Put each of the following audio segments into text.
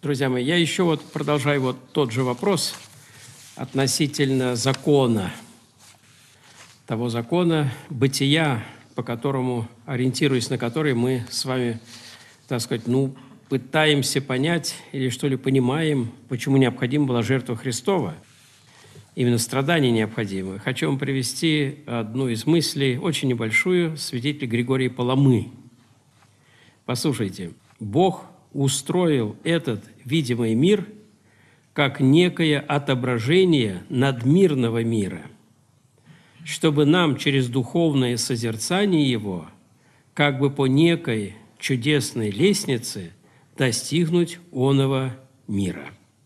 Друзья мои, я еще продолжаю тот же вопрос относительно закона, того закона бытия, по которому, ориентируясь на который, мы с вами, так сказать, пытаемся понять или что ли понимаем, почему необходима была жертва Христова. Именно страдания необходимы. Хочу вам привести одну из мыслей, очень небольшую, святителя Григория Паламы. Послушайте, Бог устроил этот видимый мир как некое отображение надмирного мира, чтобы нам через духовное созерцание его, как бы по некой чудесной лестнице, достигнуть оного мира.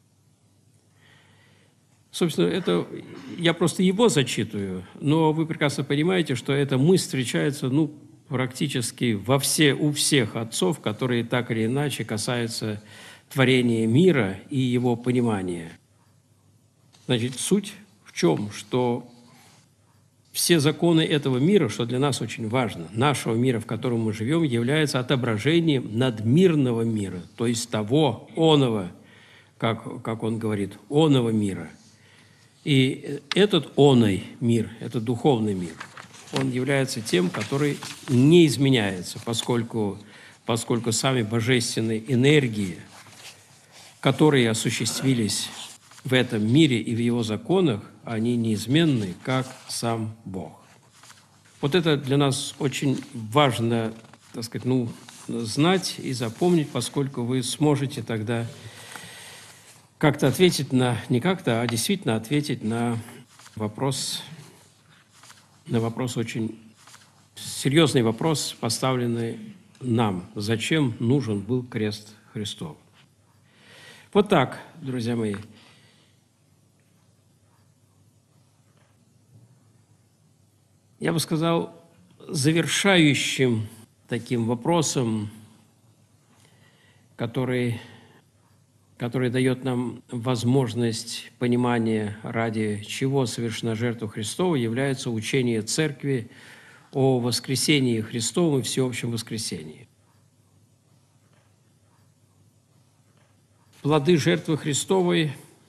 Собственно, это я просто его зачитываю, но вы прекрасно понимаете, что эта мысль встречается, практически у всех отцов, которые так или иначе касаются творения мира и его понимания. Значит, суть в чем? Что все законы этого мира, что для нас очень важно, нашего мира, в котором мы живем, являются отображением надмирного мира, то есть того оного, как он говорит, оного мира. И этот оный мир, этот духовный мир, он является тем, который не изменяется, поскольку сами божественные энергии, которые осуществились в этом мире и в его законах, они неизменны, как сам Бог. Вот это для нас очень важно, так сказать, знать и запомнить, поскольку вы сможете тогда как-то ответить не как-то, а действительно ответить на вопрос очень серьезный вопрос, поставленный нам. Зачем нужен был крест Христов? Вот так, друзья мои. Я бы сказал, завершающим таким вопросом, который дает нам возможность понимания, ради чего совершена жертва Христова, является учение Церкви о воскресении Христовом и всеобщем воскресении. Плоды жертвы Христовой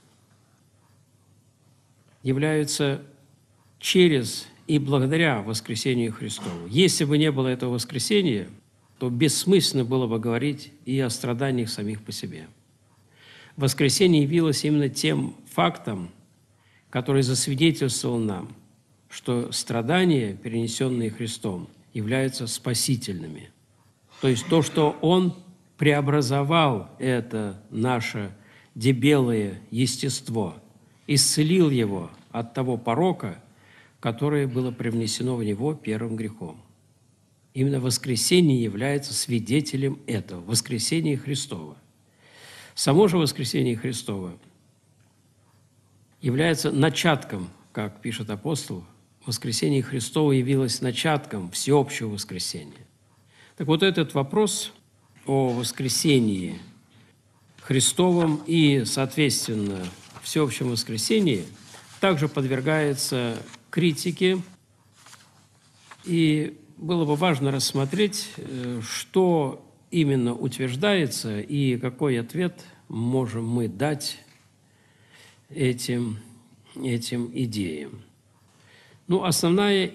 являются через и благодаря воскресению Христову. Если бы не было этого воскресения, то бессмысленно было бы говорить и о страданиях самих по себе. Воскресение явилось именно тем фактом, который засвидетельствовал нам, что страдания, перенесенные Христом, являются спасительными. То есть то, что Он преобразовал это наше дебелое естество, исцелил его от того порока, которое было привнесено в него первым грехом. Именно воскресение является свидетелем этого, воскресения Христова. Само же воскресение Христово является начатком, как пишет апостол, воскресение Христово явилось начатком всеобщего воскресения. Так вот этот вопрос о воскресении Христовом и, соответственно, всеобщем воскресении также подвергается критике, и было бы важно рассмотреть, что именно утверждается и какой ответ можем мы дать этим идеям. Основная,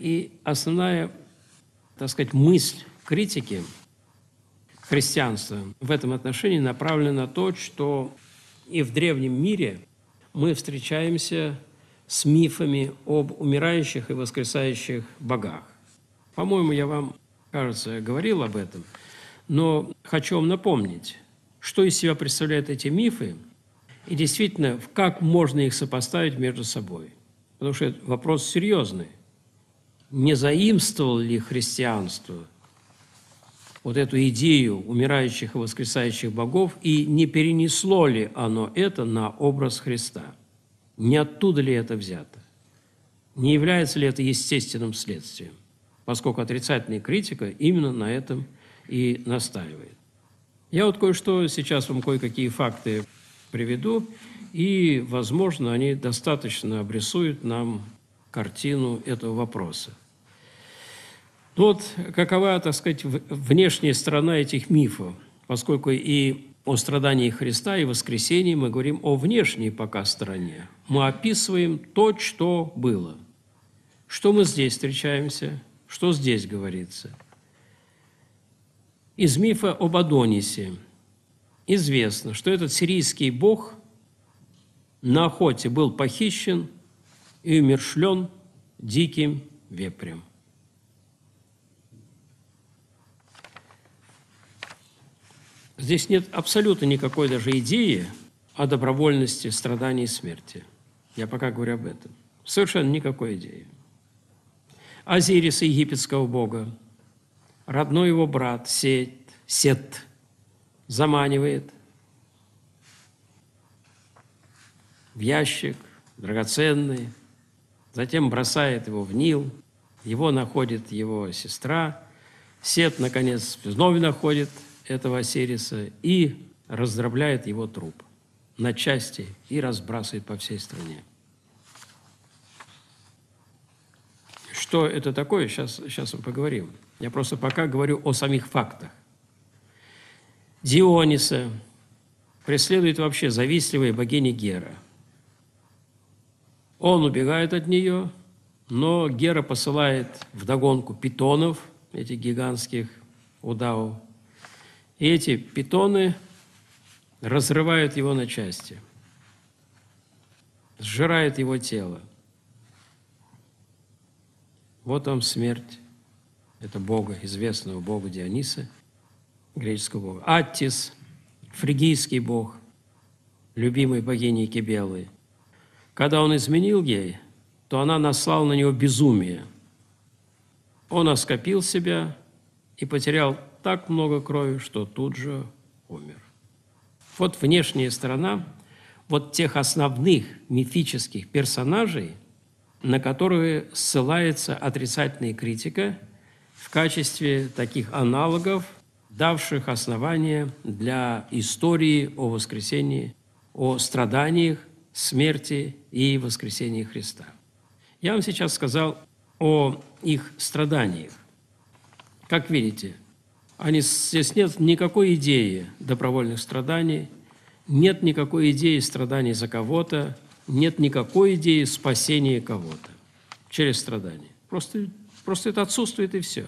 так сказать, мысль критики христианства в этом отношении направлена на то, что и в древнем мире мы встречаемся с мифами об умирающих и воскресающих богах. По-моему, я вам, кажется, говорил об этом, но хочу вам напомнить, что из себя представляют эти мифы и действительно, как можно их сопоставить между собой. Потому что это вопрос серьезный. Не заимствовало ли христианство вот эту идею умирающих и воскресающих богов и не перенесло ли оно это на образ Христа? Не оттуда ли это взято? Не является ли это естественным следствием? Поскольку отрицательная критика именно на этом и настаивает. Я кое-что сейчас вам кое-какие факты приведу, и, возможно, они достаточно обрисуют нам картину этого вопроса. Какова, так сказать, внешняя сторона этих мифов, поскольку и о страдании Христа и воскресении мы говорим о внешней пока стороне. Мы описываем то, что было. Что мы здесь встречаемся, что здесь говорится. Из мифа об Адонисе известно, что этот сирийский бог на охоте был похищен и умерщвлен диким вепрем. Здесь нет абсолютно никакой даже идеи о добровольности страданий и смерти. Я пока говорю об этом. Совершенно никакой идеи. Азириса, египетского бога, родной его брат Сет заманивает в ящик драгоценный, затем бросает его в Нил, его находит его сестра, Сет, наконец, вновь находит этого Осириса и раздробляет его труп на части и разбрасывает по всей стране. Что это такое, сейчас мы поговорим. Я просто пока говорю о самих фактах. Диониса преследует вообще завистливая богиня Гера. Он убегает от нее, но Гера посылает вдогонку питонов, этих гигантских удавов. И эти питоны разрывают его на части, сжирают его тело. Вот вам смерть. Это бога, известного бога Диониса, греческого бога. Аттис, фригийский бог, любимый богини Кибелы. Когда он изменил ей, то она наслала на него безумие. Он оскопил себя и потерял так много крови, что тут же умер. Вот внешняя сторона вот тех основных мифических персонажей, на которые ссылается отрицательная критика в качестве таких аналогов, давших основания для истории о воскресении, о страданиях, смерти и воскресении Христа. Я вам сейчас сказал о их страданиях. Как видите, здесь нет никакой идеи добровольных страданий, нет никакой идеи страданий за кого-то, нет никакой идеи спасения кого-то через страдания. Просто это отсутствует, и все.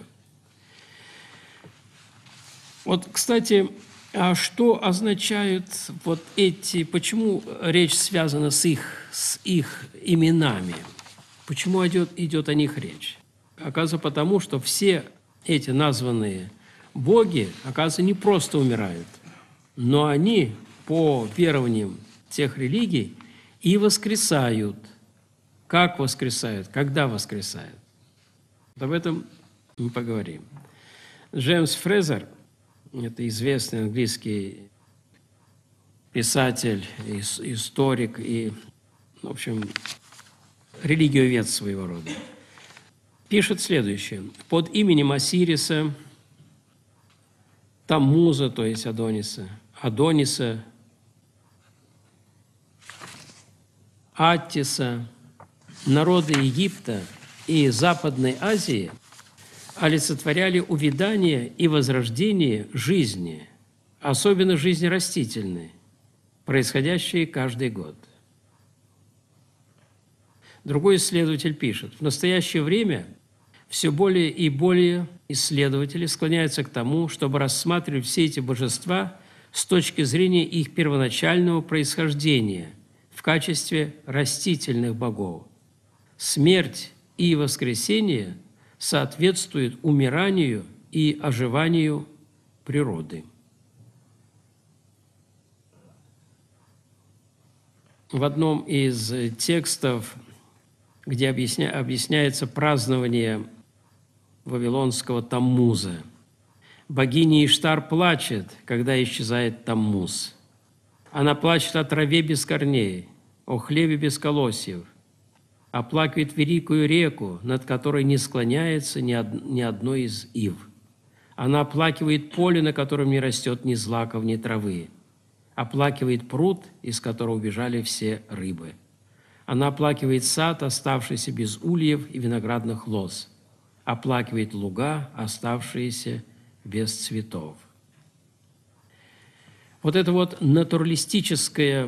Вот, кстати, а что означают вот эти, почему речь связана с их именами? Почему идет о них речь? Оказывается, потому что все эти названные боги, оказывается, не просто умирают, но они, по верованиям тех религий, и воскресают. Как воскресают? Когда воскресают? Об этом мы поговорим. Джеймс Фрезер, это известный английский писатель, историк и, в общем, религиовед своего рода, пишет следующее. Под именем Осириса, Таммуза, то есть Адониса, Аттиса, народы Египта и Западной Азии олицетворяли увядание и возрождение жизни, особенно жизни растительной, происходящей каждый год. Другой исследователь пишет, в настоящее время все более и более исследователи склоняются к тому, чтобы рассматривать все эти божества с точки зрения их первоначального происхождения в качестве растительных богов. Смерть и воскресение соответствуют умиранию и оживанию природы. В одном из текстов, где объясняется празднование вавилонского Таммуза, богиня Иштар плачет, когда исчезает Таммуз. Она плачет о траве без корней, о хлебе без колосьев, оплакивает великую реку, над которой не склоняется ни одно из ив. Она оплакивает поле, на котором не растет ни злаков, ни травы. Оплакивает пруд, из которого убежали все рыбы. Она оплакивает сад, оставшийся без ульев и виноградных лоз. Оплакивает луга, оставшиеся без цветов. Вот это вот натуралистическое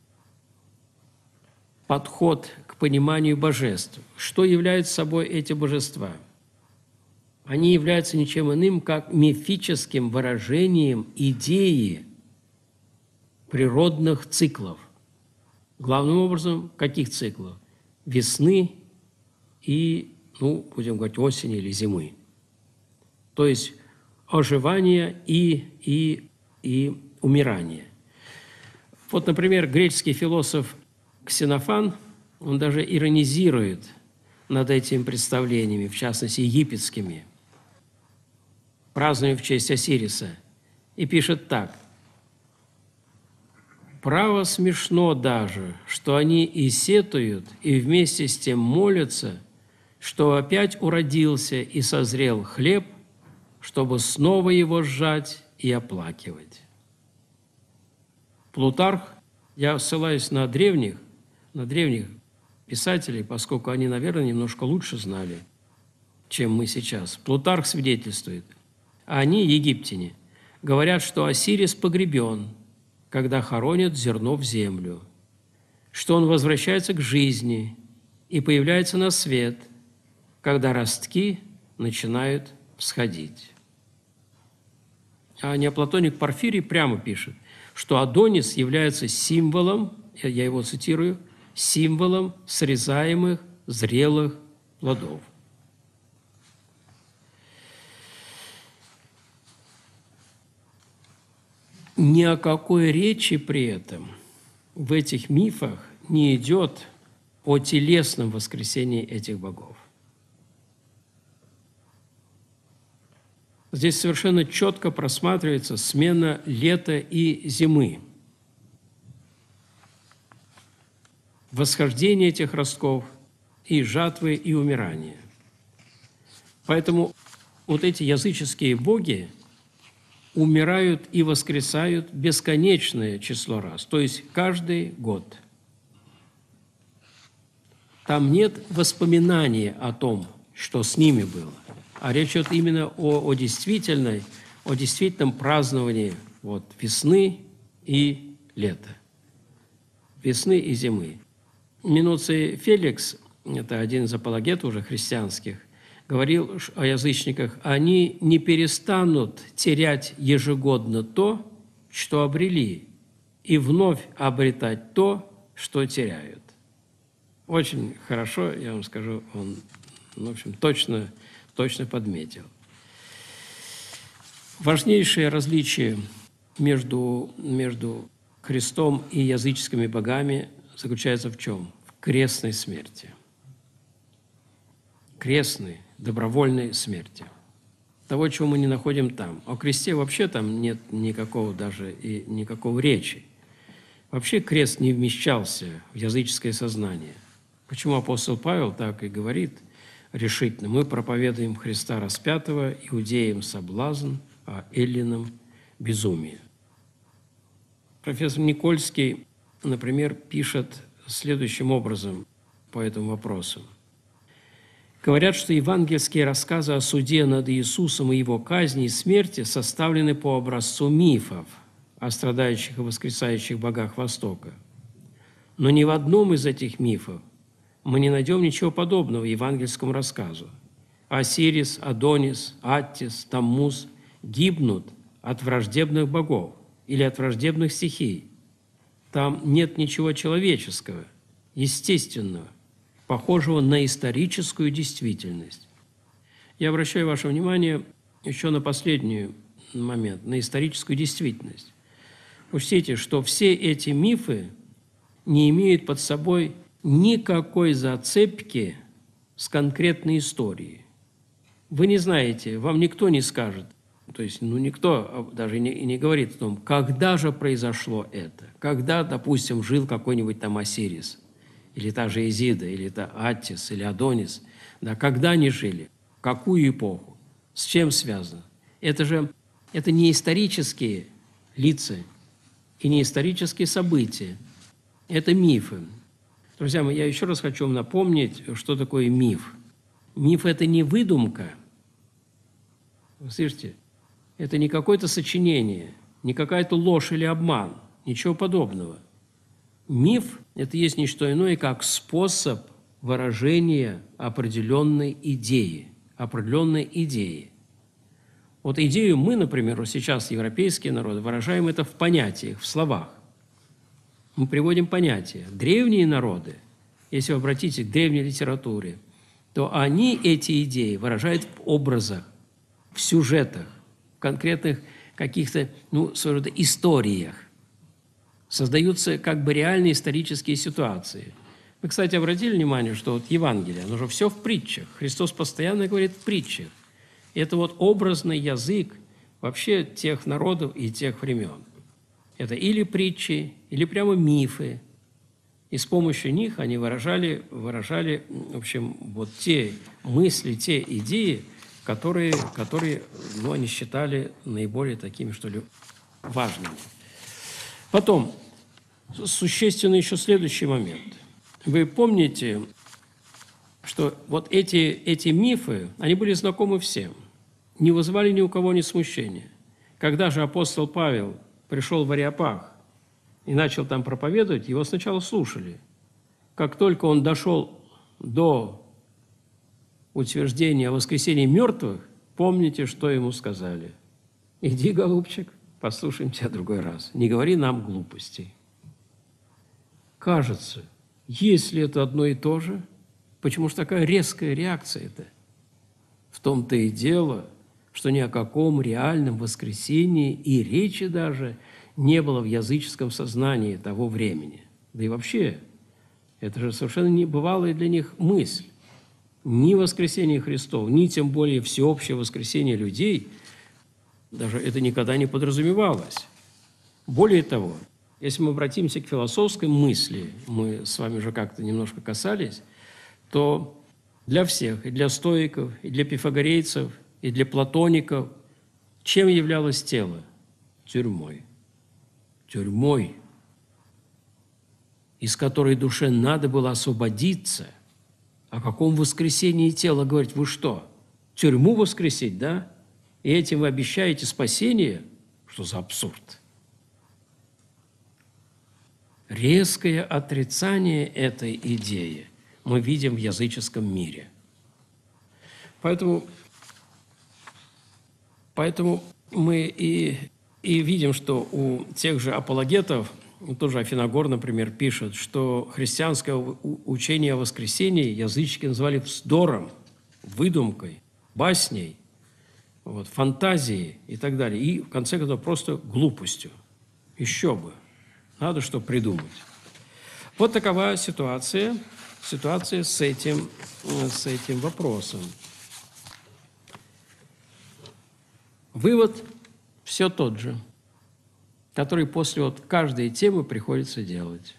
подход к пониманию божеств. Что являются собой эти божества? Они являются ничем иным, как мифическим выражением идеи природных циклов. Главным образом, каких циклов? Весны и, будем говорить, осени или зимы. То есть оживание и умирание. Вот, например, греческий философ Ксенофан, он даже иронизирует над этими представлениями, в частности, египетскими, празднуя в честь Осириса, и пишет так: «Право смешно даже, что они и сетуют, и вместе с тем молятся, что опять уродился и созрел хлеб, чтобы снова его сжать и оплакивать». Плутарх, я ссылаюсь на древних писателей, поскольку они, наверное, немножко лучше знали, чем мы сейчас. Плутарх свидетельствует, а они, египтяне, говорят, что Осирис погребен, когда хоронят зерно в землю, что он возвращается к жизни и появляется на свет, когда ростки начинают всходить. А неоплатоник Порфирий прямо пишет, что Адонис является символом, я его цитирую, символом срезаемых зрелых плодов. Ни о какой речи при этом в этих мифах не идет о телесном воскресении этих богов. Здесь совершенно четко просматривается смена лета и зимы. Восхождение этих ростков и жатвы, и умирания. Поэтому вот эти языческие боги умирают и воскресают бесконечное число раз, то есть каждый год. Там нет воспоминания о том, что с ними было, а речь идет именно о действительном праздновании весны и лета, весны и зимы. Минуций Феликс, это один из апологетов уже христианских, говорил о язычниках: они не перестанут терять ежегодно то, что обрели, и вновь обретать то, что теряют. Очень хорошо, я вам скажу, он, в общем, точно подметил. Важнейшее различие между Христом и языческими богами заключается в чем? В крестной смерти. Крестной, добровольной смерти. Того, чего мы не находим там. О кресте вообще там нет никакого даже и никакого речи. Вообще крест не вмещался в языческое сознание. Почему апостол Павел так и говорит решительно: мы проповедуем Христа распятого, иудеям соблазн, а эллинам безумие. Профессор Никольский, например, пишет следующим образом по этому вопросу. Говорят, что евангельские рассказы о суде над Иисусом и его казни и смерти составлены по образцу мифов о страдающих и воскресающих богах Востока. Но ни в одном из этих мифов мы не найдем ничего подобного евангельскому рассказу. Осирис, Адонис, Аттис, Таммуз гибнут от враждебных богов или от враждебных стихий. Там нет ничего человеческого, естественного, похожего на историческую действительность. Я обращаю ваше внимание еще на последний момент, на историческую действительность. Учтите, что все эти мифы не имеют под собой никакой зацепки с конкретной историей. Вы не знаете, вам никто не скажет, то есть никто даже не говорит о том, когда же произошло это, когда, допустим, жил какой-нибудь там Осирис, или та же Изида, или та Аттис, или Адонис, да, когда они жили, в какую эпоху, с чем связано. Это не исторические лица и не исторические события, это мифы. Друзья мои, я еще раз хочу вам напомнить, что такое миф. Миф – это не выдумка, вы слышите, это не какое-то сочинение, не какая-то ложь или обман, ничего подобного. Миф – это есть не что иное, как способ выражения определенной идеи. Вот идею мы, например, сейчас европейские народы выражаем это в понятиях, в словах. Мы приводим понятия. Древние народы, если вы обратитесь к древней литературе, то они эти идеи выражают в образах, в сюжетах, в конкретных каких-то, своего рода историях. Создаются как бы реальные исторические ситуации. Вы, кстати, обратили внимание, что вот Евангелие, оно же все в притчах. Христос постоянно говорит в притчах. Это вот образный язык вообще тех народов и тех времен. Это или притчи, или прямо мифы. И с помощью них они выражали, в общем, вот те мысли, те идеи, которые они считали наиболее такими, что ли, важными. Потом, существенный еще следующий момент. Вы помните, что вот эти мифы, они были знакомы всем, не вызывали ни у кого ни смущения. Когда же апостол Павел пришел в Ареопаг и начал там проповедовать, его сначала слушали. Как только он дошел до утверждения о воскресении мертвых, помните, что ему сказали? «Иди, голубчик, послушаем тебя другой раз. Не говори нам глупостей». Кажется, если это одно и то же, почему же такая резкая реакция-то? В том-то и дело, что ни о каком реальном воскресении и речи даже не было в языческом сознании того времени. Да и вообще, это же совершенно небывалая для них мысль. Ни воскресение Христова, ни тем более всеобщее воскресение людей, даже это никогда не подразумевалось. Более того, если мы обратимся к философской мысли, мы с вами уже как-то немножко касались, то для всех, и для стоиков, и для пифагорейцев, и для платоников, чем являлось тело? Тюрьмой. Тюрьмой, из которой душе надо было освободиться. О каком воскресении тела говорить? Вы что, тюрьму воскресить, да? И этим вы обещаете спасение? Что за абсурд? Резкое отрицание этой идеи мы видим в языческом мире. Поэтому мы и видим, что у тех же апологетов, тоже Афиногор, например, пишет, что христианское учение о воскресении язычники называли вздором, выдумкой, басней, фантазией и так далее. И, в конце концов, просто глупостью. Еще бы. Надо что придумать. Вот такова ситуация с этим вопросом. Вывод все тот же, который после каждой темы приходится делать.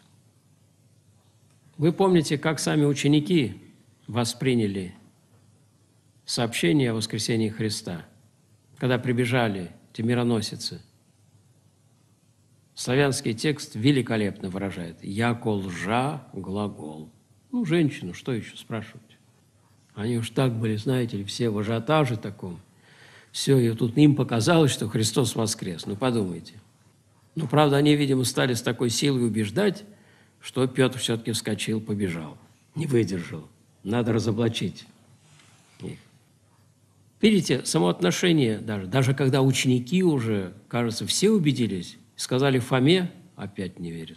Вы помните, как сами ученики восприняли сообщение о воскресении Христа, когда прибежали те мироносицы. Славянский текст великолепно выражает «яко лжа глагол». Женщину, что еще спрашивать? Они уж так были, знаете ли, все в ажиотаже таком. Все, и тут им показалось, что Христос воскрес. Подумайте. Правда, они, видимо, стали с такой силой убеждать, что Петр все-таки вскочил, побежал. Не выдержал. Надо разоблачить их. Видите, само отношение даже когда ученики уже, кажется, все убедились, сказали Фоме, опять не верят.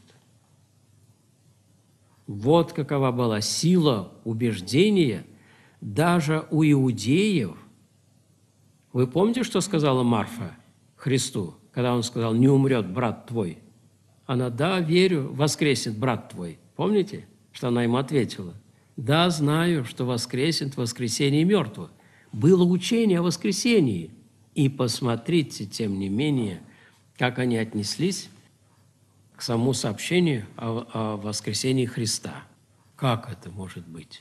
Вот какова была сила убеждения даже у иудеев. Вы помните, что сказала Марфа Христу, когда он сказал: «Не умрет брат твой»? Она: «Да, верю, воскреснет брат твой». Помните, что она ему ответила? «Да, знаю, что воскреснет в воскресении мертвых». Было учение о воскресении. И посмотрите, тем не менее, как они отнеслись к самому сообщению о воскресении Христа. Как это может быть?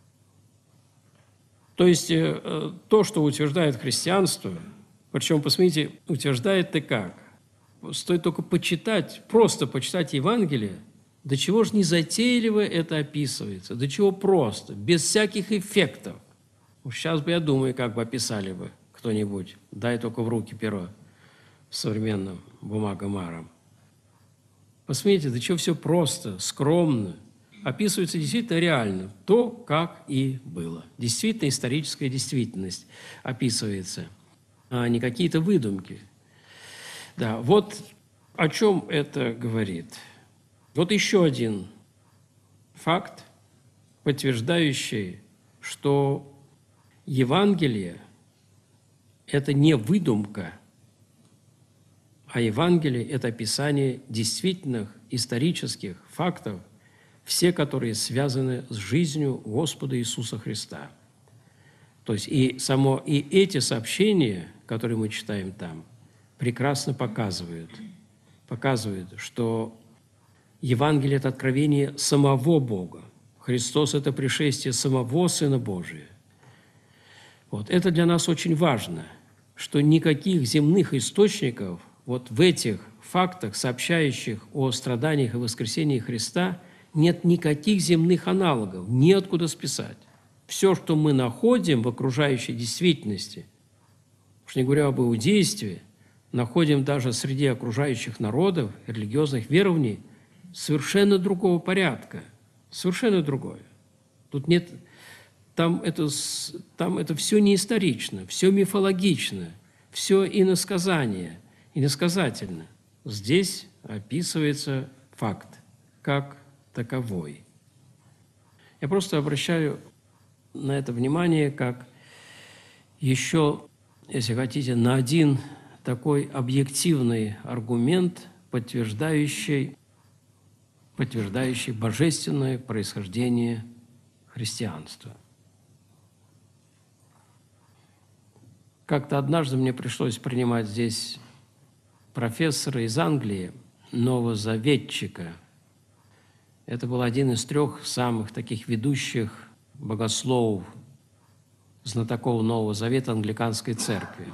То есть то, что утверждает христианство, причем, посмотрите, утверждает-то как? Стоит только почитать, просто почитать Евангелие, до чего же незатейливо это описывается, до чего просто, без всяких эффектов. Сейчас бы, я думаю, как бы описали бы кто-нибудь, дай только в руки перо. современным бумагомарам. Посмотрите, до чего все просто, скромно. Описывается действительно реально то, как и было. Действительно историческая действительность описывается, а не какие-то выдумки. Да, вот о чем это говорит. Вот еще один факт, подтверждающий, что Евангелие – это не выдумка, а Евангелие – это описание действительных исторических фактов, все которые связаны с жизнью Господа Иисуса Христа. То есть и эти сообщения, которые мы читаем там, прекрасно показывают, что Евангелие – это откровение самого Бога. Христос – это пришествие самого Сына Божия. Вот. Это для нас очень важно, что никаких земных источников вот в этих фактах, сообщающих о страданиях и воскресении Христа, нет никаких земных аналогов, неоткуда списать. Все, что мы находим в окружающей действительности, уж не говоря об иудействе, находим даже среди окружающих народов, религиозных верований, совершенно другого порядка, совершенно другое. Тут нет, там это все не исторично, все мифологично, все иносказание, иносказательно. Здесь описывается факт как таковой. Я просто обращаю на это внимание как еще, если хотите, на один такой объективный аргумент, подтверждающий божественное происхождение христианства. Как-то однажды мне пришлось принимать здесь профессора из Англии, новозаветчика. Это был один из 3 самых таких ведущих богословов, знатоков Нового Завета англиканской церкви.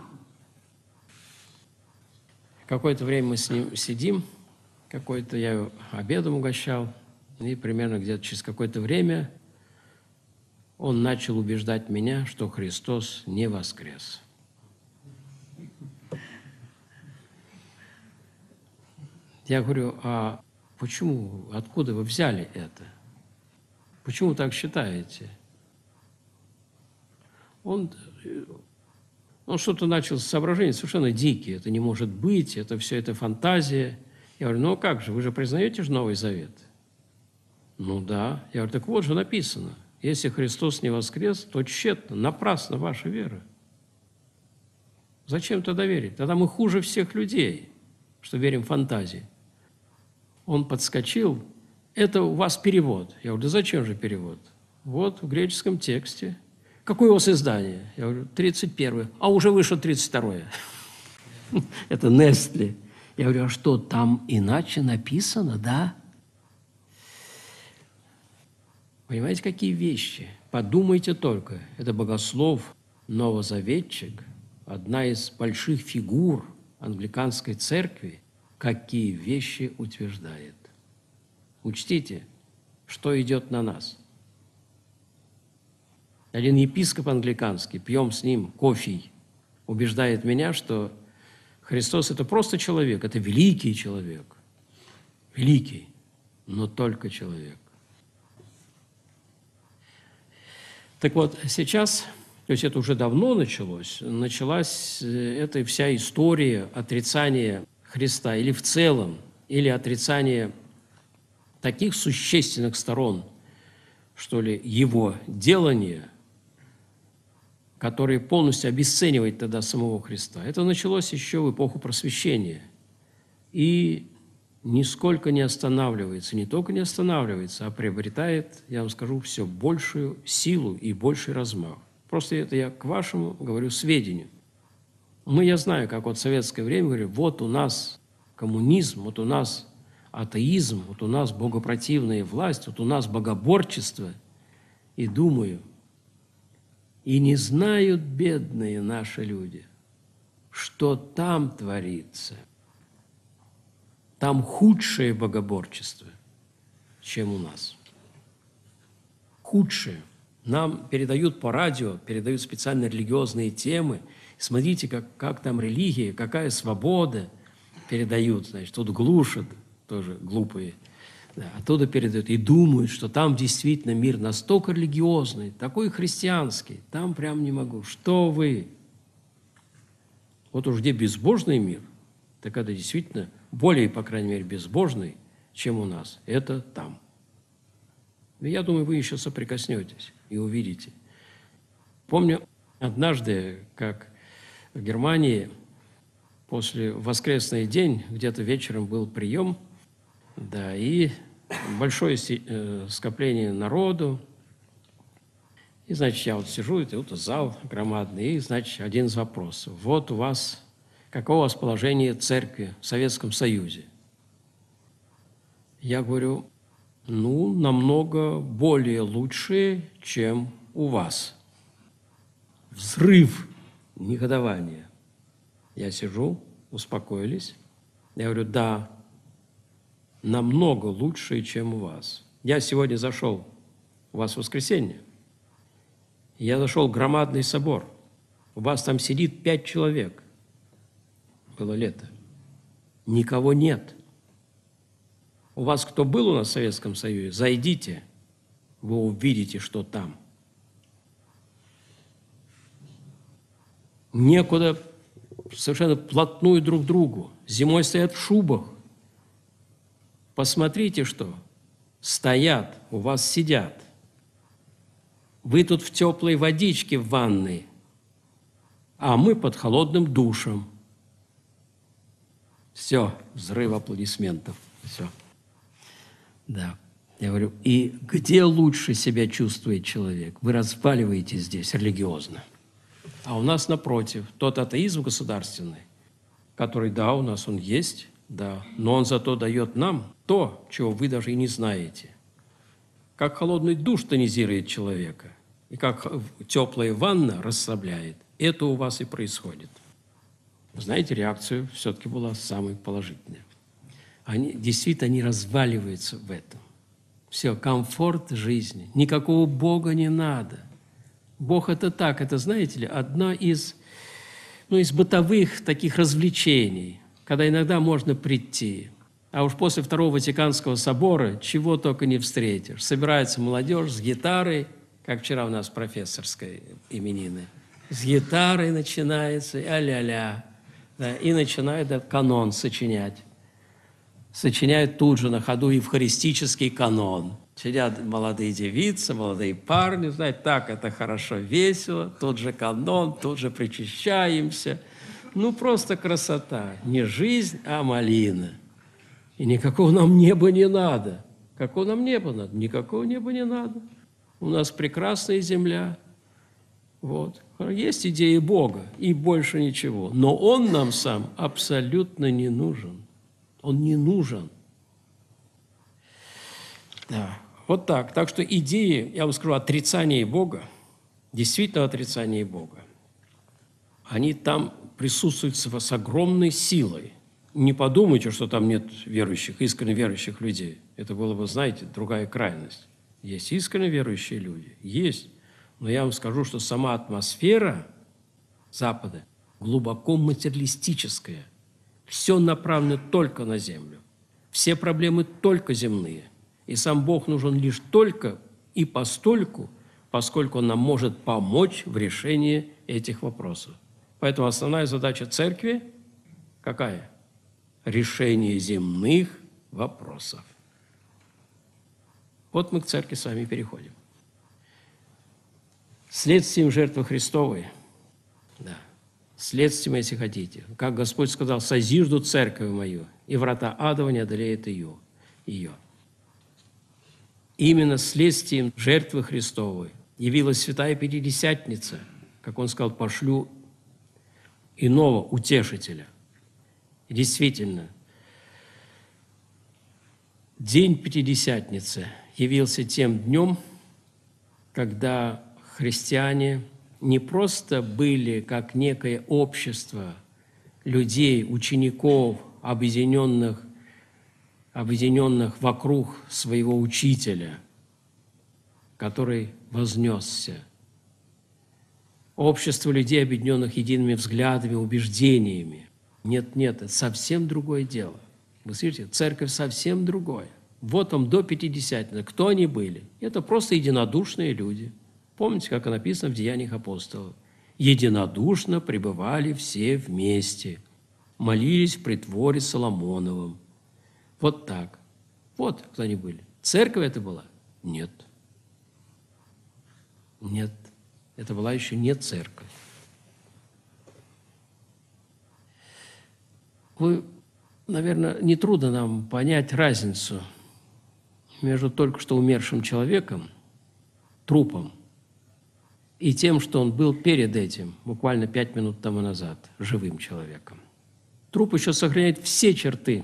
Какое-то время мы с ним сидим, я его обедом угощал, и примерно где-то через какое-то время он начал убеждать меня, что Христос не воскрес. Я говорю, а почему, откуда вы взяли это? Почему так считаете? Он что-то начал с соображений совершенно дикие. Это не может быть, это все это фантазия. Я говорю, ну как же, вы же признаете же Новый Завет? Ну да. Я говорю, так вот же написано. Если Христос не воскрес, то тщетно, напрасно ваша вера. Зачем тогда верить? Тогда мы хуже всех людей, что верим в фантазии. Он подскочил. Это у вас перевод. Я говорю, да зачем же перевод? Вот в греческом тексте. Какое у вас издание? Я говорю, 31-е. А уже вышло 32-е. Это Нестли. Я говорю, а что, там иначе написано, да? Понимаете, какие вещи? Подумайте только. Это богослов, новозаветчик, одна из больших фигур англиканской церкви, какие вещи утверждает. Учтите, что идет на нас. Один епископ англиканский, пьем с ним кофе, убеждает меня, что Христос – это просто человек, это великий человек. Великий, но только человек. Так вот, сейчас, то есть это уже давно началась эта вся история отрицания Христа или в целом, или отрицания таких существенных сторон, что ли, его делания, которые полностью обесценивают тогда самого Христа. Это началось еще в эпоху Просвещения. И нисколько не останавливается, не только не останавливается, а приобретает, я вам скажу, все большую силу и больший размах. Просто это я к вашему говорю сведению. Я знаю, как вот в советское время говорю, вот у нас коммунизм, вот у нас атеизм, вот у нас богопротивная власть, вот у нас богоборчество. И думаю, и не знают бедные наши люди, что там творится. Там худшее богоборчество, чем у нас. Худшее. Нам передают по радио, передают специально религиозные темы, Смотрите, как там религия, какая свобода передают. Значит, тут глушат, тоже глупые. Да, оттуда передают и думают, что там действительно мир настолько религиозный, такой христианский. Там прям не могу. Что вы? Вот уж где безбожный мир, так это действительно более, по крайней мере, безбожный, чем у нас. Это там. И я думаю, вы еще соприкоснетесь и увидите. Помню однажды, как в Германии после воскресный день, где-то вечером был прием, да, и большое скопление народу. И, значит, я вот сижу, это вот зал громадный, и, значит, один из вопросов. Вот у вас, каково у вас положение церкви в Советском Союзе? Я говорю, ну, намного более лучшие, чем у вас. Взрыв негодования. Я сижу, успокоились. Я говорю, да, намного лучшие, чем у вас. Я сегодня зашел, у вас воскресенье, я зашел в громадный собор. У вас там сидит 5 человек. Было лето. Никого нет. У вас кто был у нас в Советском Союзе? Зайдите, вы увидите, что там. Некуда совершенно вплотную друг к другу. Зимой стоят в шубах. Посмотрите, что стоят, у вас сидят. Вы тут в теплой водичке в ванной, а мы под холодным душем. Все, взрыв аплодисментов. Все. Да. Я говорю, и где лучше себя чувствует человек? Вы распаливаетесь здесь религиозно. А у нас, напротив, тот атеизм государственный, который, да, у нас он есть, да, но он зато дает нам то, чего вы даже и не знаете. Как холодный душ тонизирует человека, и как теплая ванна расслабляет, это у вас и происходит. Знаете, реакция все-таки была самой положительной. Действительно, они разваливаются в этом. Все, комфорт жизни, никакого Бога не надо. Бог – это так, это, знаете ли, одна из бытовых таких развлечений, когда иногда можно прийти. А уж после Второго Ватиканского собора чего только не встретишь. Собирается молодежь с гитарой, как вчера у нас профессорской именины. С гитарой начинается, а-ля-ля, да, и начинают канон сочинять. Сочиняют тут же на ходу евхаристический канон. Сидят молодые девицы, молодые парни, знаете, так это хорошо, весело, тут же канон, тут же причащаемся. Ну, просто красота. Не жизнь, а малина. И никакого нам неба не надо. Какого нам неба надо? Никакого неба не надо. У нас прекрасная земля. Вот. Есть идея Бога, и больше ничего. Но Он нам сам абсолютно не нужен. Он не нужен. Да. Вот так. Так что идеи, я вам скажу, отрицания Бога, действительно отрицания Бога, они там присутствуют с огромной силой. Не подумайте, что там нет верующих, искренне верующих людей. Это было бы, знаете, другая крайность. Есть искренне верующие люди, есть. Но я вам скажу, что сама атмосфера Запада глубоко материалистическая. Все направлено только на землю. Все проблемы только земные. И сам Бог нужен лишь только и постольку, поскольку Он нам может помочь в решении этих вопросов. Поэтому основная задача церкви какая? Решение земных вопросов. Вот мы к церкви с вами переходим. Следствием жертвы Христовой, да, следствием, если хотите, как Господь сказал, созижду церковь мою, и врата адова не одолеют ее. Именно следствием жертвы Христовой явилась Святая Пятидесятница, как Он сказал, пошлю иного утешителя. И действительно, день Пятидесятницы явился тем днем, когда христиане не просто были как некое общество людей, учеников, объединенных вокруг своего учителя, который вознесся. общество людей, объединенных едиными взглядами, убеждениями. Нет, это совсем другое дело. Вы слышите, церковь совсем другое. Вот вам до Пятидесятницы. Кто они были? Это просто единодушные люди. Помните, как написано в Деяниях апостолов? Единодушно пребывали все вместе, молились в притворе Соломоновом. Вот так. Вот кто они были. Церковь это была? Нет. Нет. Это была еще не церковь. Наверное, нетрудно нам понять разницу между только что умершим человеком, трупом, и тем, что он был перед этим, буквально 5 минут тому назад, живым человеком. Труп еще сохраняет все черты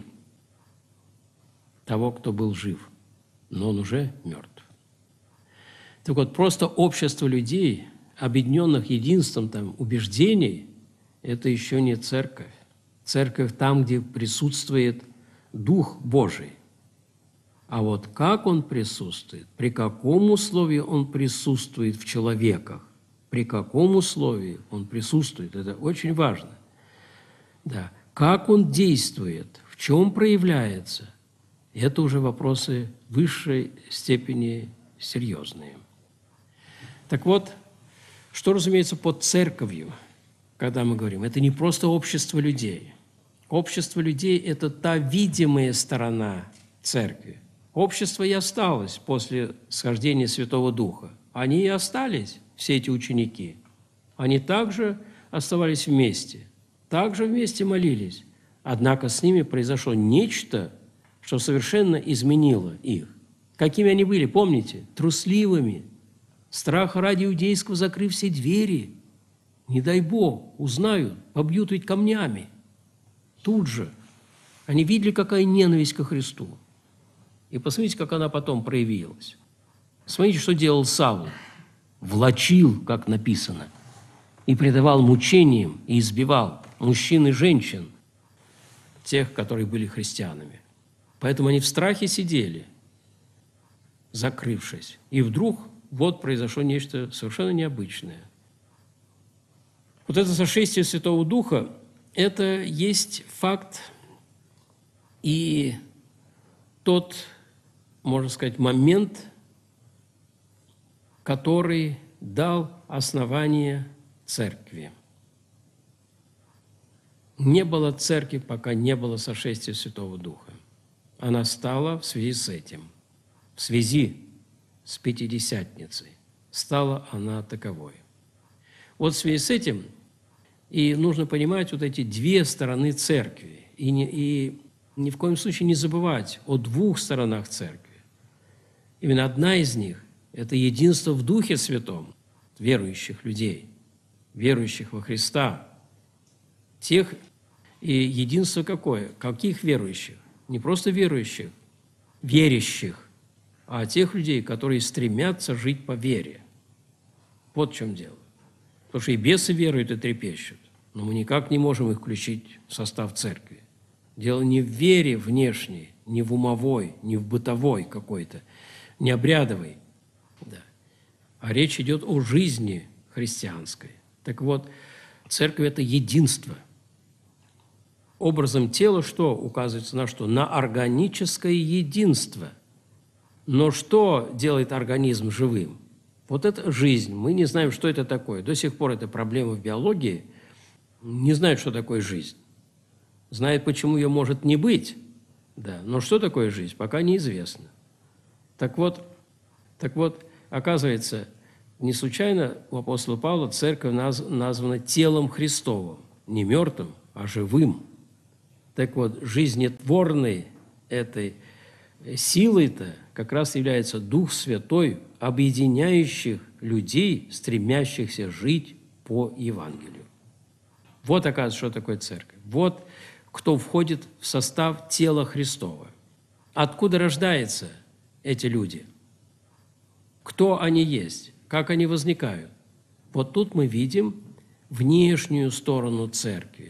того, кто был жив, но он уже мертв. Так вот, просто общество людей, объединенных единством убеждений, это еще не церковь. Церковь там, где присутствует Дух Божий. А вот как Он присутствует, при каком условии Он присутствует в человеках, при каком условии Он присутствует, это очень важно. Да. Как Он действует, в чем проявляется, это уже вопросы высшей степени серьезные. Так вот, что разумеется под церковью, когда мы говорим? Это не просто общество людей. Общество людей – это та видимая сторона церкви. Общество и осталось после схождения Святого Духа. Они и остались, все эти ученики. Они также оставались вместе, также вместе молились. Однако с ними произошло нечто, что совершенно изменило их. Какими они были, помните? Трусливыми. Страха ради иудейского закрыв все двери. Не дай Бог, узнают, побьют ведь камнями. Тут же. Они видели, какая ненависть ко Христу. И посмотрите, как она потом проявилась. Смотрите, что делал Савл. Влачил, как написано, и предавал мучениям, и избивал мужчин и женщин, тех, которые были христианами. Поэтому они в страхе сидели, закрывшись. И вдруг вот произошло нечто совершенно необычное. Вот это сошествие Святого Духа – это есть факт и тот, можно сказать, момент, который дал основание церкви. Не было церкви, пока не было сошествия Святого Духа. Она стала в связи с этим, в связи с Пятидесятницей. Стала она таковой. Вот в связи с этим и нужно понимать вот эти две стороны церкви. И ни в коем случае не забывать о двух сторонах церкви. Именно одна из них – это единство в Духе Святом верующих людей, верующих во Христа. Тех, и единство какое? Каких верующих? Не просто верующих, верящих, а тех людей, которые стремятся жить по вере. Вот в чем дело. Потому что и бесы веруют и трепещут, но мы никак не можем их включить в состав церкви. Дело не в вере внешней, не в умовой, не в бытовой какой-то, не обрядовой, да. А речь идет о жизни христианской. Так вот, церковь – это единство. Образом тела что указывается на что? На органическое единство. Но что делает организм живым? Вот это жизнь. Мы не знаем, что это такое. До сих пор это проблема в биологии. Не знают, что такое жизнь. Знают, почему ее может не быть. Да. Но что такое жизнь, пока неизвестно. Так вот, оказывается, не случайно у апостола Павла церковь названа телом Христовым. Не мертвым, а живым. Так вот, жизнетворной этой силой-то как раз является Дух Святой, объединяющих людей, стремящихся жить по Евангелию. Вот, оказывается, что такое церковь. Вот кто входит в состав тела Христова. Откуда рождаются эти люди? Кто они есть? Как они возникают? Вот тут мы видим внешнюю сторону церкви.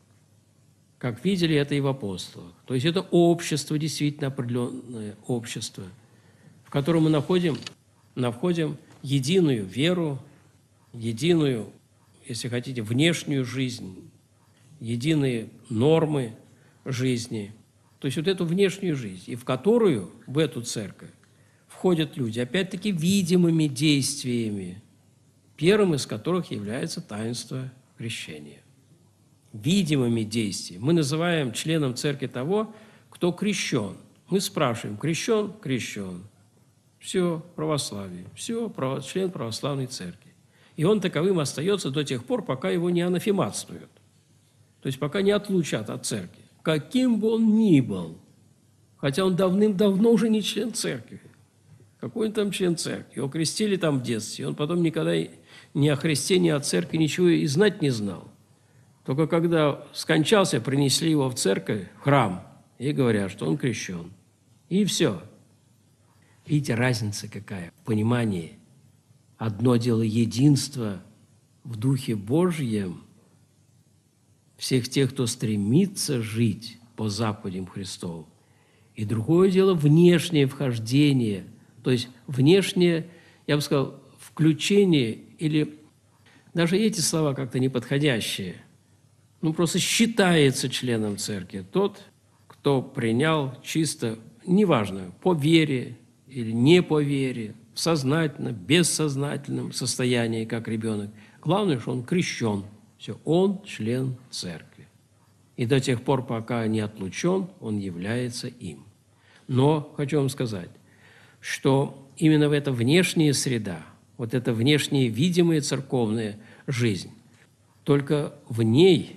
Как видели это и в апостолах. То есть это общество, действительно определенное общество, в котором мы находим единую веру, единую если хотите, внешнюю жизнь, единые нормы жизни, то есть вот эту внешнюю жизнь, и в которую, в эту церковь, входят люди, опять-таки, видимыми действиями, первым из которых является таинство крещения. Видимыми действиями. Мы называем членом церкви того, кто крещен. Мы спрашиваем, крещен? Крещен. Все, православие. Все, член православной церкви. И он таковым остается до тех пор, пока его не анафематствуют. То есть пока не отлучат от церкви. Каким бы он ни был, хотя он давным-давно уже не член церкви. Какой он там член церкви? Его крестили там в детстве, он потом никогда ни о Христе, ни о церкви ничего и знать не знал. Только когда скончался, принесли его в церковь, в храм, и говорят, что он крещен. И все. Видите, разница какая в понимании. Одно дело единство в Духе Божьем всех тех, кто стремится жить по заповедям Христовым. И другое дело внешнее вхождение, то есть внешнее, я бы сказал, включение, или даже эти слова как-то неподходящие. Просто считается членом церкви тот, кто принял чисто, неважно, по вере или не по вере, в сознательном, бессознательном состоянии, как ребенок. Главное, что он крещен. Все, он член церкви. И до тех пор, пока не отлучен, он является им. Но хочу вам сказать, что именно в эта внешняя среда, вот эта внешняя видимая церковная жизнь, только в ней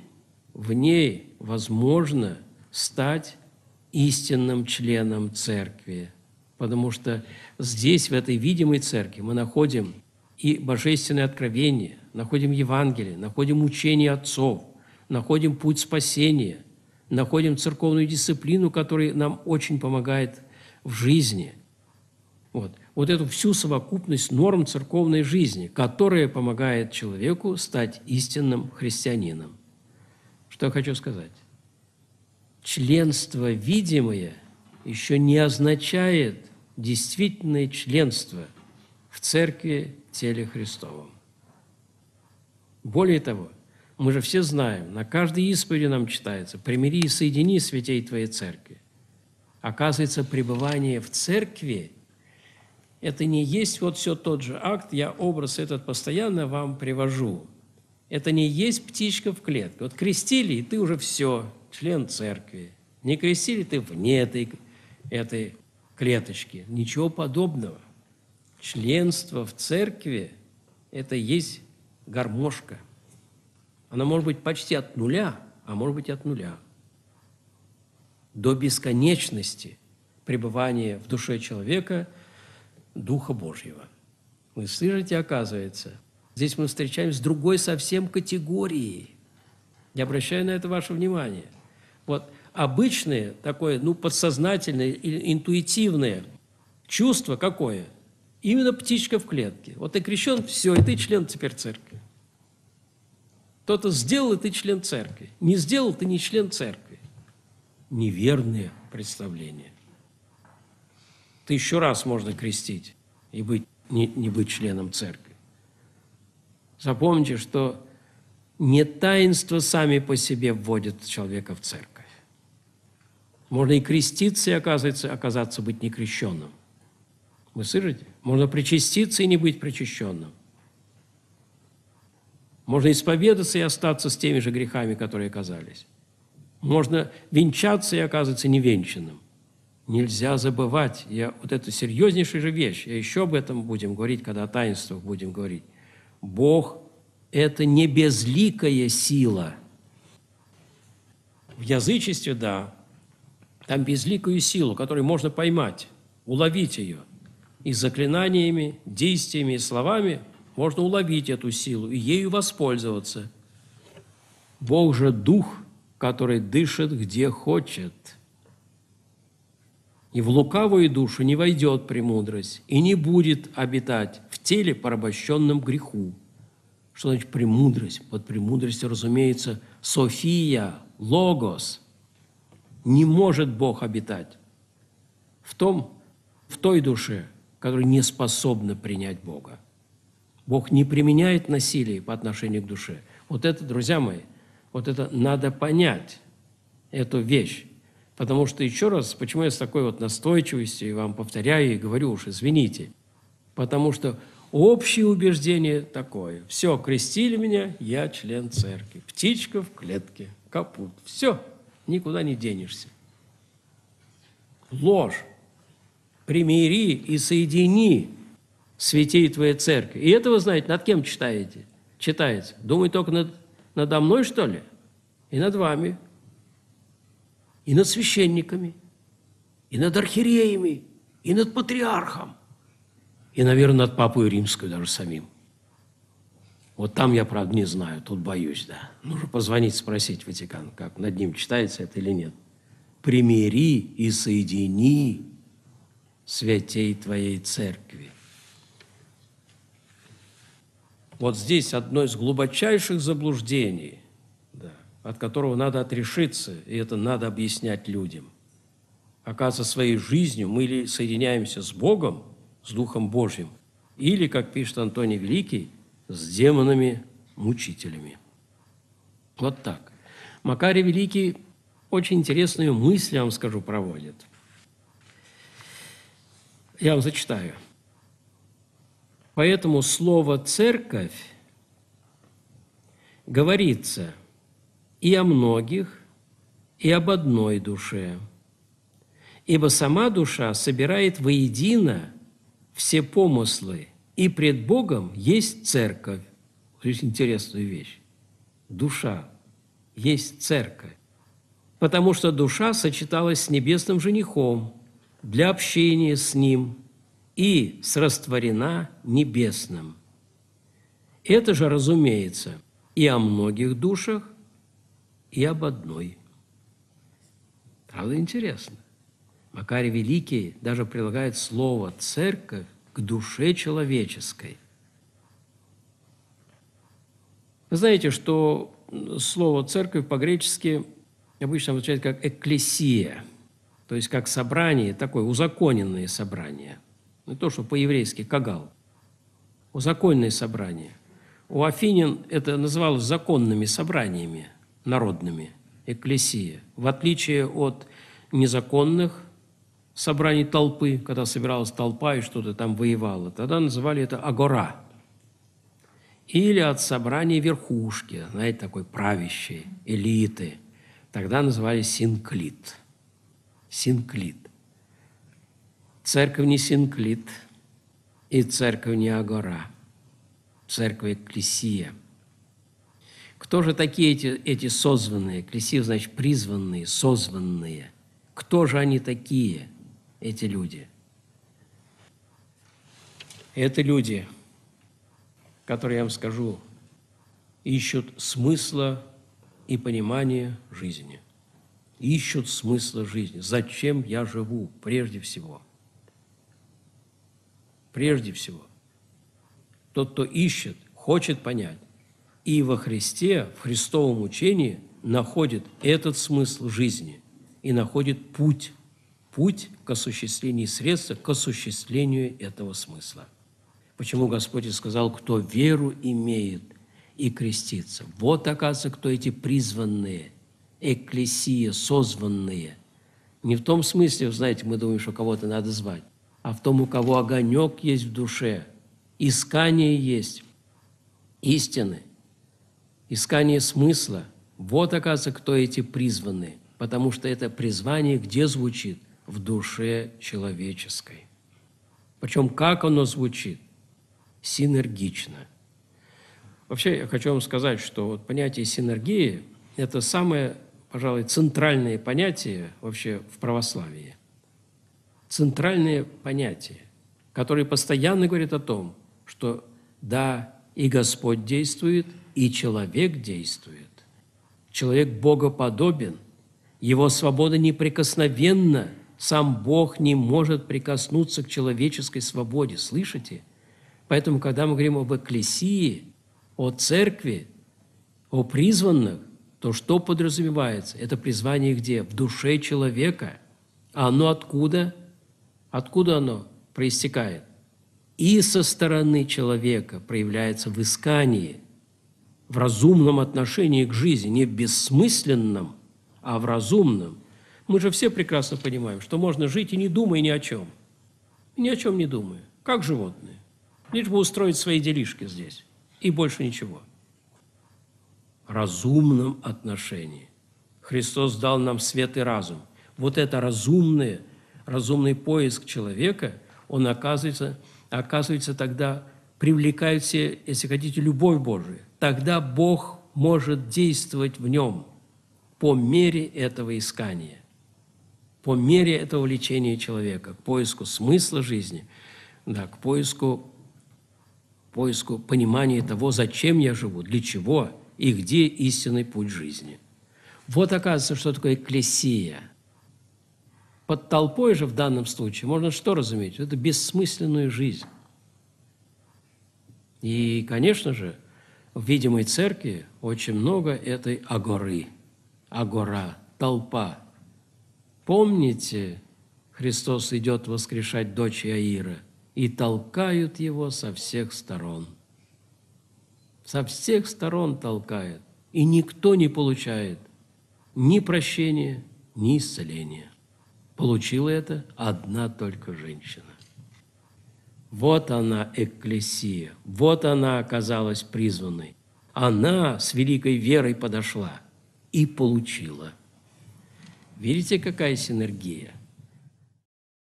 возможно стать истинным членом церкви. Потому что здесь, в этой видимой церкви, мы находим и божественное откровение, находим Евангелие, находим учение отцов, находим путь спасения, находим церковную дисциплину, которая нам очень помогает в жизни. Вот эту всю совокупность норм церковной жизни, которая помогает человеку стать истинным христианином. Что я хочу сказать? Членство видимое еще не означает действительное членство в церкви, теле Христовом. Более того, мы же все знаем, на каждой исповеди нам читается «Примири и соедини святей Твоей церкви». Оказывается, пребывание в церкви – это не есть вот все тот же акт, я образ этот постоянно вам привожу. Это не есть птичка в клетке. Вот крестили, и ты уже все, член церкви. Не крестили, ты вне этой клеточки. Ничего подобного. Членство в церкви – это есть гармошка. Она может быть почти от нуля, а может быть от нуля. До бесконечности пребывания в душе человека Духа Божьего. Вы слышите, оказывается, здесь мы встречаемся с другой совсем категорией. Я обращаю на это ваше внимание. Вот обычное такое, подсознательное или интуитивное чувство какое? Именно птичка в клетке. Вот ты крещен, все, и ты член теперь церкви. Кто-то сделал, и ты член церкви. Не сделал, ты не член церкви. Неверное представление. Ты еще раз можно крестить и не быть членом церкви. Запомните, что не таинства сами по себе вводят человека в церковь. Можно и креститься, и оказаться быть некрещенным. Вы слышите? Можно причаститься и не быть причащенным. Можно исповедаться и остаться с теми же грехами, которые оказались. Можно венчаться и оказываться невенчанным. Нельзя забывать, вот это серьезнейшая же вещь, я еще об этом будем говорить, когда о таинствах будем говорить. Бог – это не безликая сила. В язычестве, да, там безликую силу, которую можно поймать, уловить ее. И заклинаниями, действиями и словами можно уловить эту силу и ею воспользоваться. Бог же Дух, который дышит где хочет. И в лукавую душу не войдет премудрость и не будет обитать в теле, порабощенном греху. Что значит премудрость? Под премудростью, разумеется, София, Логос. Не может Бог обитать в той душе, которая не способна принять Бога. Бог не применяет насилие по отношению к душе. Вот это, друзья мои, вот это надо понять, эту вещь. Потому что, еще раз, почему я с такой вот настойчивостью вам повторяю и говорю уж, извините, потому что общее убеждение такое. Все, крестили меня, я член церкви. Птичка в клетке, капут. Все, никуда не денешься. Ложь. Примири и соедини святей твоей церкви. И это, вы знаете, над кем читаете? Читается. Думаете только надо мной, что ли? И над вами. И над священниками. И над архиереями. И над патриархом. И, наверное, над Папой Римской даже самим. Вот там я, правда, не знаю, тут боюсь, да. Нужно позвонить, спросить Ватикан, как над ним читается это или нет. Примири и соедини святей твоей церкви. Вот здесь одно из глубочайших заблуждений, да, от которого надо отрешиться, и это надо объяснять людям. Оказывается, своей жизнью мы или соединяемся с Богом, с Духом Божьим, или, как пишет Антоний Великий, с демонами-мучителями. Вот так. Макарий Великий очень интересную мысль, я вам скажу, проводит. Я вам зачитаю. Поэтому слово «церковь» говорится и о многих, и об одной душе. Ибо сама душа собирает воедино все помыслы, и пред Богом есть церковь. Очень интересная вещь. Душа есть церковь. Потому что душа сочеталась с небесным женихом для общения с ним и срастворена небесным. Это же, разумеется, и о многих душах, и об одной. Правда, интересно. Макарий Великий даже прилагает слово «церковь» к душе человеческой. Вы знаете, что слово «церковь» по-гречески обычно означает как «экклесия», то есть как собрание, такое узаконенное собрание. Не то, что по-еврейски «кагал». Узаконенное собрание. У афинян это называлось законными собраниями народными, экклесия, в отличие от незаконных собраний толпы, когда собиралась толпа и что-то там воевала. Тогда называли это агора. Или от собраний верхушки, знаете, такой правящей, элиты. Тогда называли синклит. Синклит. Церковь не синклит, и церковь не агора. Церковь экклесия. Кто же такие эти созванные? Экклесия, значит, призванные, созванные. Кто же они такие, эти люди? Это люди, которые, я вам скажу, ищут смысла и понимания жизни. Ищут смысла жизни. Зачем я живу, прежде всего? Прежде всего. Тот, кто ищет, хочет понять, и во Христе, в Христовом учении находит этот смысл жизни и находит путь к осуществлению средства, к осуществлению этого смысла. Почему Господь и сказал, кто веру имеет и крестится. Вот, оказывается, кто эти призванные, экклесия, созванные. Не в том смысле, знаете, мы думаем, что кого-то надо звать, а в том, у кого огонек есть в душе, искание есть истины, искание смысла. Вот, оказывается, кто эти призванные, потому что это призвание где звучит? В душе человеческой. Причем как оно звучит? Синергично. Вообще, я хочу вам сказать, что вот понятие синергии – это самое, пожалуй, центральное понятие вообще в православии. Центральное понятие, которое постоянно говорит о том, что да, и Господь действует, и человек действует. Человек богоподобен, его свобода неприкосновенна, сам Бог не может прикоснуться к человеческой свободе. Слышите? Поэтому, когда мы говорим об экклесии, о церкви, о призванных, то что подразумевается? Это призвание где? В душе человека. А оно откуда? Откуда оно проистекает? и со стороны человека проявляется в искании, в разумном отношении к жизни, не в бессмысленном, а в разумном. Мы же все прекрасно понимаем, что можно жить и не думая ни о чем. Ни о чем не думая, как животные. Лишь бы устроить свои делишки здесь, и больше ничего. В разумном отношении. Христос дал нам свет и разум. Вот это разумный поиск человека, он оказывается тогда, привлекает все, если хотите, любовь Божию. Тогда Бог может действовать в нем по мере этого искания, по мере этого влечения человека, к поиску смысла жизни, да, к поиску понимания того, зачем я живу, для чего и где истинный путь жизни. Вот оказывается, что такое экклесия. Под толпой же в данном случае можно что разуметь? Это бессмысленную жизнь. И, конечно же, в видимой церкви очень много этой агоры. Агора, толпа. Помните, Христос идет воскрешать дочь Иаира, и толкают его со всех сторон. Со всех сторон толкают, и никто не получает ни прощения, ни исцеления. Получила это одна только женщина. Вот она, экклесия, вот она оказалась призванной. Она с великой верой подошла и получила. Видите, какая синергия?